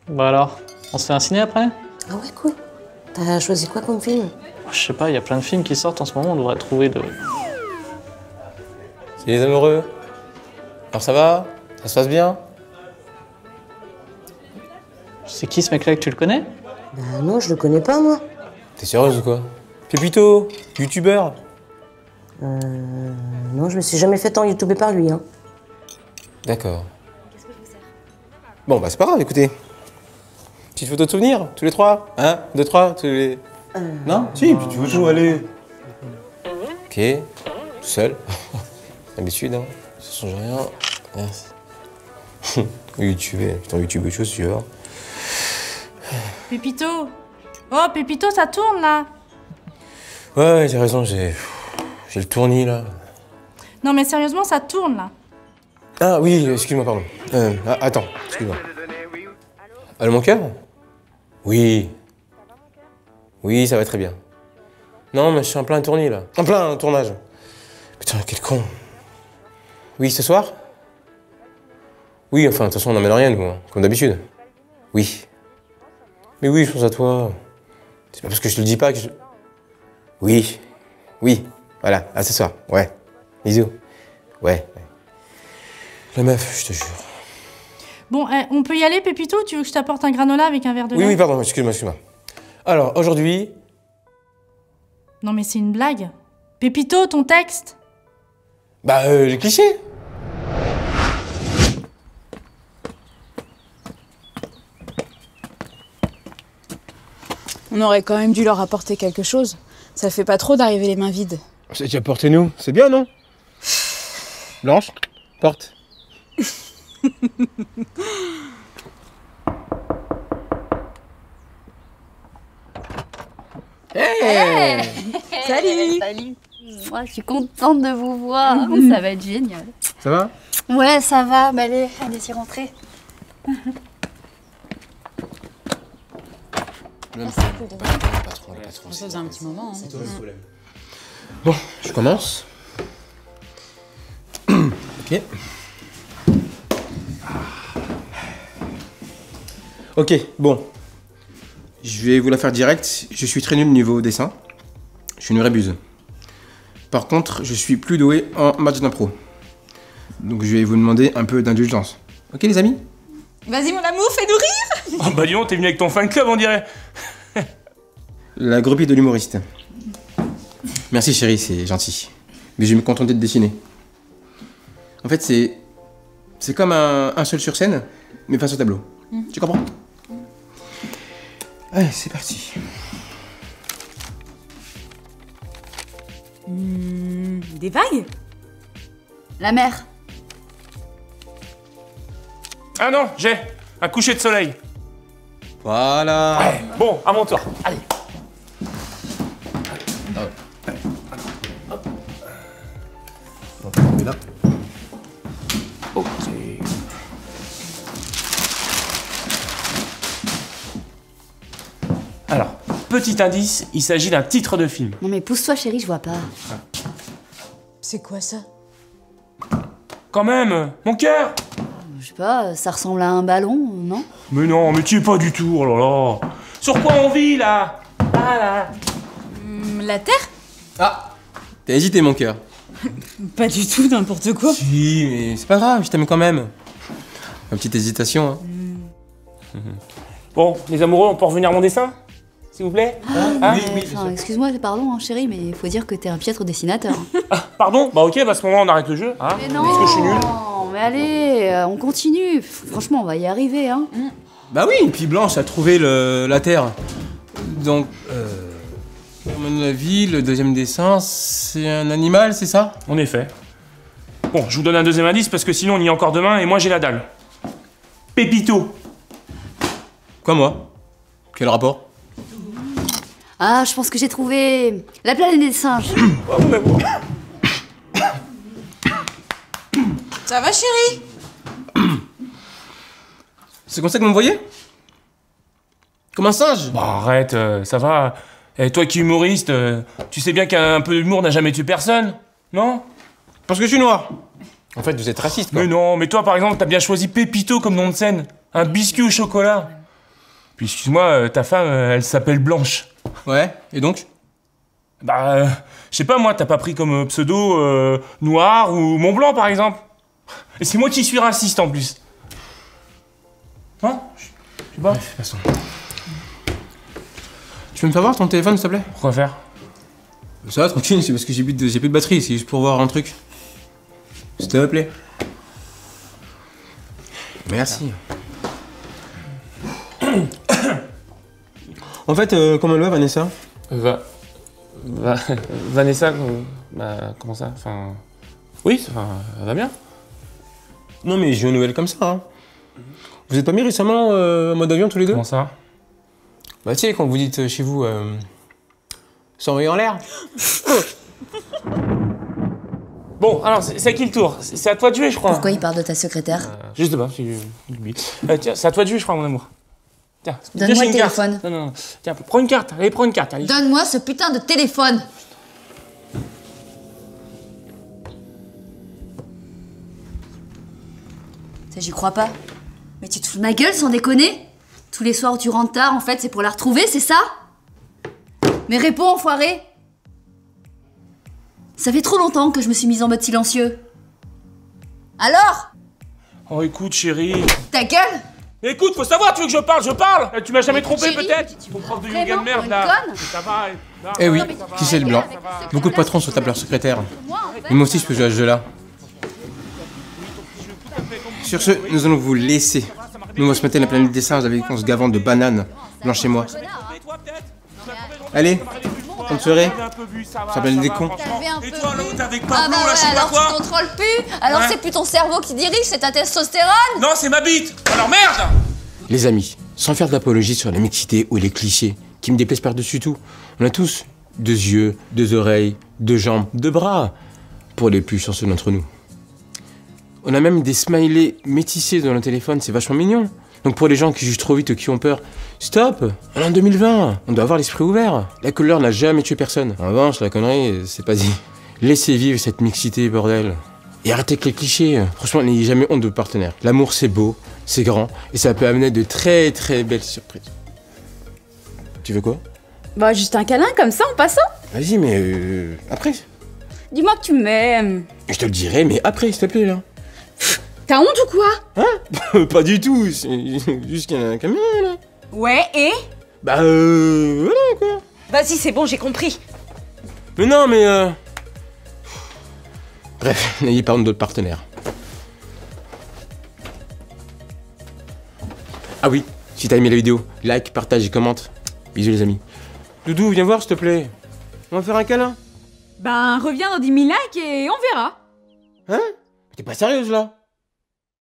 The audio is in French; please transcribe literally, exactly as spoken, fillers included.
Bah alors, on se fait un ciné après? Ah ouais, cool. T'as choisi quoi comme film? Je sais pas, il y a plein de films qui sortent en ce moment, on devrait trouver de... C'est les amoureux. Alors ça va? Ça se passe bien? C'est qui ce mec-là, que tu le connais? Bah non, je le connais pas, moi. T'es sérieuse ou quoi? Pépito, youtubeur. Euh... Non, je me suis jamais fait tant youtuber par lui, hein. D'accord. Bon, bah c'est pas grave, écoutez. Petite photo de souvenir, tous les trois. Un, deux, trois, tous les... Euh... Non? Si, puis tu veux tout, allez. Ok, tout seul. D'habitude, hein. Ça change rien. Merci. YouTuber, putain, YouTube les chaussures. Pépito! Oh, Pépito, ça tourne, là! Ouais, ouais, t'as raison, j'ai... J'ai le tournis, là. Non, mais sérieusement, ça tourne, là. Ah oui, excuse-moi, pardon. Euh, ah, attends, excuse-moi. Allô, mon cœur? Oui. Oui, ça va très bien. Non, mais je suis en plein tournis, là. En plein tournage. Putain, quel con. Oui, ce soir? Oui, enfin, de toute façon, on n'emmène rien, nous, hein, comme d'habitude. Oui. Mais oui, je pense à toi. C'est pas parce que je te le dis pas que je... Oui. Oui. Voilà, à ce soir. Ouais. Bisous. Ouais. La meuf, je te jure. Bon, eh, on peut y aller, Pépito? Tu veux que je t'apporte un granola avec un verre de lait? Oui, oui, pardon, excuse-moi, excuse-moi. Alors, aujourd'hui... Non, mais c'est une blague. Pépito, ton texte? Bah, euh, les clichés. On aurait quand même dû leur apporter quelque chose. Ça fait pas trop d'arriver les mains vides. C'est déjà portez-nous, c'est bien, non? Blanche, porte. Hey Salut. Salut. Moi, je suis contente de vous voir. Ça va être génial. Ça va? Ouais, ça va. Bah, allez, allez s'y rentrer. Même pas, pas, pas, pas trop, pas trop. Ça faisait un petit moment. Hein. Bon, je commence. Ok. Ok, bon. Je vais vous la faire direct. Je suis très nul niveau dessin. Je suis une vraie buse. Par contre, je suis plus doué en match d'impro. Donc je vais vous demander un peu d'indulgence. Ok les amis? Vas-y mon amour, fais-nous rire. Oh bah dis donc, t'es venu avec ton fan club on dirait. La groupie de l'humoriste. Merci chérie, c'est gentil. Mais je vais me contenter de dessiner. En fait, c'est... C'est comme un, un seul sur scène, mais face au tableau. Mmh. Tu comprends? Allez, c'est parti. Mmh, des vagues? La mer. Ah non, j'ai un coucher de soleil. Voilà. Ouais, bon, à mon tour. Allez. On met là. Ok. Alors, petit indice, il s'agit d'un titre de film. Non mais pousse-toi chérie, je vois pas. C'est quoi ça? Quand même, mon cœur. Je sais pas, ça ressemble à un ballon, non? Mais non, mais tu es pas du tout, oh là là. Sur quoi on vit là? Ah là. Mmh, la Terre? Ah, t'as hésité mon cœur. Pas du tout, n'importe quoi. Si, mais c'est pas grave, je t'aime quand même. Une petite hésitation, hein. Mmh. Bon, les amoureux, on peut revenir à mon dessin? S'il vous plaît? Ah, oui, oui, enfin, excuse-moi, pardon, hein, chérie, mais il faut dire que t'es un piètre dessinateur. Ah, pardon? Bah ok, bah à ce moment on arrête le jeu. Hein, mais non, parce que je suis nul. mais allez, euh, on continue. Franchement, on va y arriver, hein. Mm. Bah oui, et puis Blanche a trouvé le, la Terre. Donc, euh, à mon avis, le deuxième dessin, c'est un animal, c'est ça? En effet. Bon, je vous donne un deuxième indice parce que sinon on y est encore demain et moi j'ai la dalle. Pépito. Quoi, moi? Quel rapport? Ah, je pense que j'ai trouvé la planète des singes. Ça va chérie? C'est comme ça que vous me voyez? Comme un singe? Bah arrête, euh, ça va. Et toi qui es humoriste, euh, tu sais bien qu'un peu d'humour n'a jamais tué personne, non? Parce que je suis noir. En fait, vous êtes raciste, quoi. Mais non, mais toi par exemple, t'as bien choisi Pépito comme nom de scène. Un biscuit au chocolat. Puis excuse-moi, euh, ta femme, euh, elle s'appelle Blanche. Ouais, et donc? Bah, euh, je sais pas moi, t'as pas pris comme euh, pseudo euh, Noir ou Mont Blanc par exemple? Et c'est moi qui suis raciste en plus. Hein? Je sais pas. Bref, passons. Tu peux me faire voir ton téléphone, s'il te plaît? Pourquoi faire? Ça va, tranquille, c'est parce que j'ai plus, de... j'ai plus de batterie, c'est juste pour voir un truc. S'il te plaît. Merci. En fait, euh, comment elle va, Vanessa? Va... Va... Vanessa, euh, bah, comment ça? Enfin... Oui, ça elle va bien. Non mais j'ai une nouvelle comme ça, hein. Vous êtes pas mis récemment euh, en mode avion tous les deux? Comment ça? Bah tu sais, quand vous dites euh, chez vous... Euh, s'envoyer en l'air. Bon, alors, c'est à qui le tour? C'est à toi de jouer, je crois. Pourquoi il parle de ta secrétaire? euh, Juste de c'est... Euh, tiens, c'est à toi de jouer, je crois, mon amour. Tiens, Donne-moi le une carte. téléphone. Non, non, non. Tiens, prends une carte. Allez, prends une carte. Allez. Donne-moi ce putain de téléphone. Ça, j'y crois pas. Mais tu te fous de ma gueule sans déconner? Tous les soirs où tu rentres tard, en fait, c'est pour la retrouver, c'est ça? Mais réponds, enfoiré. Ça fait trop longtemps que je me suis mise en mode silencieux. Alors? Oh, écoute, chérie. Ta gueule? Mais écoute, faut savoir, tu veux que je parle, je parle. Euh, Tu m'as jamais trompé, Chérie, peut-être? tu- tu Ton prof de vraiment yoga de merde, pour une là. conne? Ça va, là. Eh oui, Non, mais tu- qui c'est le blanc? avec le secrétaire, Beaucoup de patrons se tapent leur secrétaire. Moi, en fait, Et moi aussi, je peux jouer à ce jeu-là. Sur ce, nous allons vous laisser. Nous, on va se mettre à la planète des singes avec on se gavant de bananes. Blanche et moi. Allez, bonne soirée. Ça s'appelle des cons. T'avais un peu Et toi, bu. l'autre, avec Ah Pablo, bah là, je sais ouais, pas alors quoi. tu contrôles plus. Alors Ouais. c'est plus ton cerveau qui dirige, c'est ta testostérone. Non, c'est ma bite. Alors merde. Les amis, sans faire d'apologie sur la mixité ou les clichés, qui me déplaisent par-dessus tout, on a tous deux yeux, deux oreilles, deux jambes, deux bras, pour les plus chanceux d'entre nous. On a même des smileys métissés dans nos téléphones, c'est vachement mignon. Donc pour les gens qui jugent trop vite ou qui ont peur, stop, on est en deux mille vingt, on doit avoir l'esprit ouvert. La couleur n'a jamais tué personne. En revanche, la connerie, c'est pas dit. Laissez vivre cette mixité, bordel. Et arrêtez avec les clichés. Franchement, n'ayez jamais honte de votre partenaire. L'amour, c'est beau, c'est grand, et ça peut amener de très très belles surprises. Tu veux quoi? Bah, juste un câlin comme ça en passant. Vas-y, mais euh, après. Dis-moi que tu m'aimes. Je te le dirai, mais après, s'il te plaît, là. T'as honte ou quoi? Pas du tout, c'est juste qu'il y a un camion, là. Ouais, et? Bah, euh... voilà, quoi. Vas-y, c'est bon, j'ai compris. Mais non, mais euh... Bref, n'ayez pas honte d'autres partenaires. Ah oui, si t'as aimé la vidéo, like, partage et commente. Bisous les amis. Doudou, viens voir s'il te plaît. On va faire un câlin. Ben, reviens dans dix mille likes et on verra. Hein? T'es pas sérieuse là?